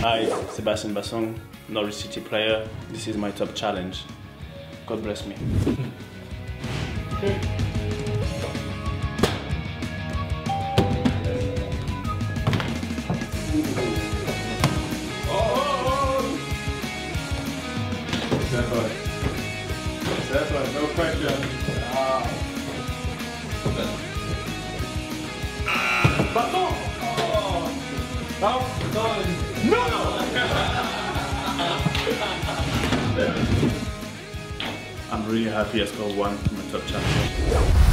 Hi, Sebastian Bassong, Norwich City player. This is my top challenge. God bless me. Stefan, no pressure. Bassong! Oh, No! I'm really happy I scored one in my top challenge.